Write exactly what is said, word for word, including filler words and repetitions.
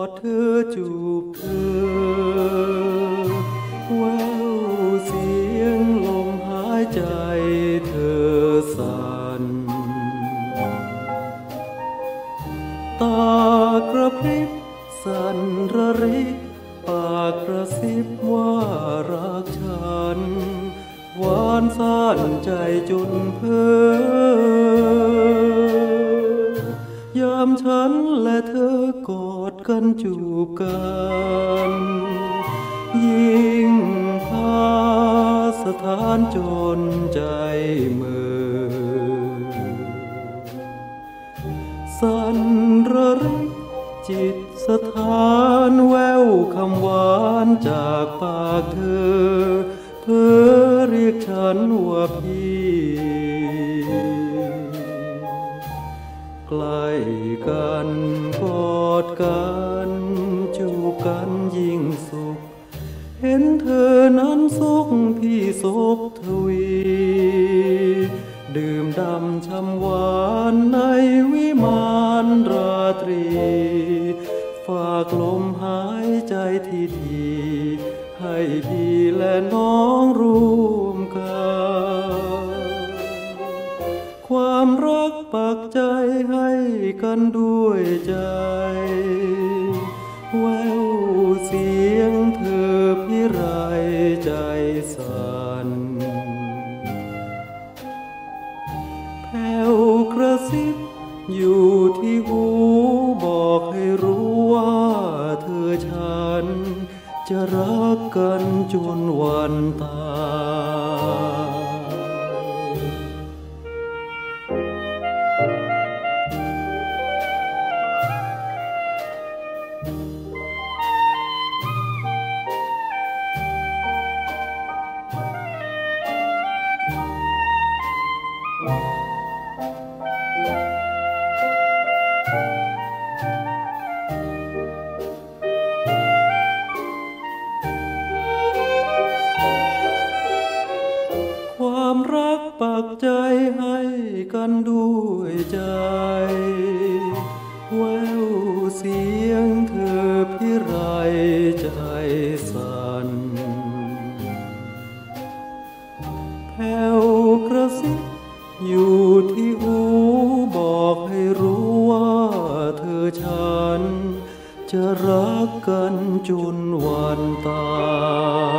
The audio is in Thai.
ดเธอจูบเธอแววเสียงลมหายใจเธอสั่นตากระพริบสั่นระริกปากกระซิบว่ารักฉันหวานซ่านใจจนเพ้อยามฉันและเธอกอดกันจูบกันยิ่งพาสถานจนใจเมื่อสั่นระริกจิตสถานแววคำหวานจากปากเธอเพื่อเรียกฉันว่าพี่ใกล้กันกอดกันจูบกันยิ่งสุขเห็นเธอนั้นสุขพี่สุขทวีดื่มดำช่ำหวานในวิมานราตรีฝากลมหายใจทีทีให้พี่และน้องร่วมกันความรักปักใจให้กันด้วยใจแววเสียงเธอพิไรใจสั่นแผ่วกระซิบอยู่ที่หูบอกให้รู้ว่าเธอฉันจะรักกันจนวันตายความรักปักใจให้กันด้วยใจแววเสียงเธอพิไรใจสั่นแผ่วกระซิบอยู่ที่หูบอกให้รู้ว่าเธอฉันจะรักกันจนวันตาย